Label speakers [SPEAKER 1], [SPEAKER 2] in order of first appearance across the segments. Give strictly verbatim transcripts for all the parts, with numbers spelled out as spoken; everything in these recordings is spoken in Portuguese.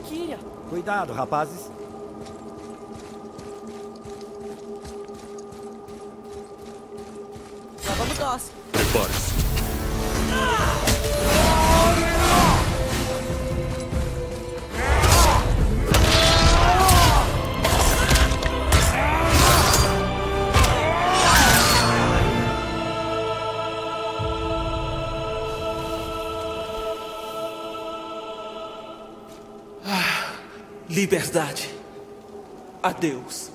[SPEAKER 1] Valkyria.
[SPEAKER 2] Cuidado, rapazes.
[SPEAKER 1] Já vamos nós.
[SPEAKER 3] Prepare-se.
[SPEAKER 4] Liberdade. Adeus.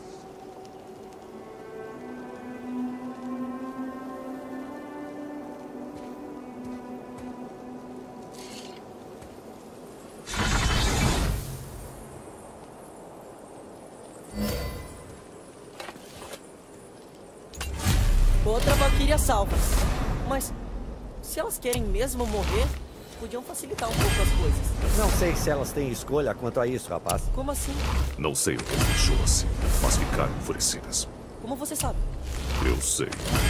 [SPEAKER 1] Outra Valkyria salva. Mas se elas querem mesmo morrer, podiam facilitar um pouco as coisas.
[SPEAKER 2] Não sei se elas têm escolha quanto a isso, rapaz.
[SPEAKER 1] Como assim?
[SPEAKER 3] Não sei o que as deixou assim, mas ficaram enfurecidas.
[SPEAKER 1] Como você sabe?
[SPEAKER 3] Eu sei.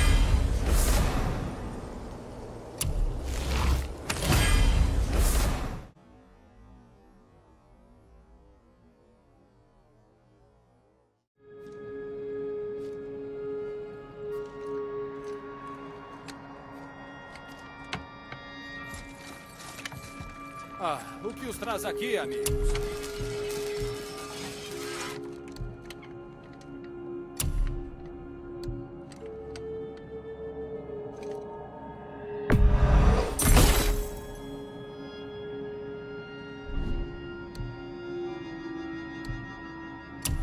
[SPEAKER 5] Ah, o que os traz aqui, amigos?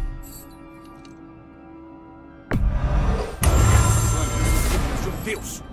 [SPEAKER 6] Judeus!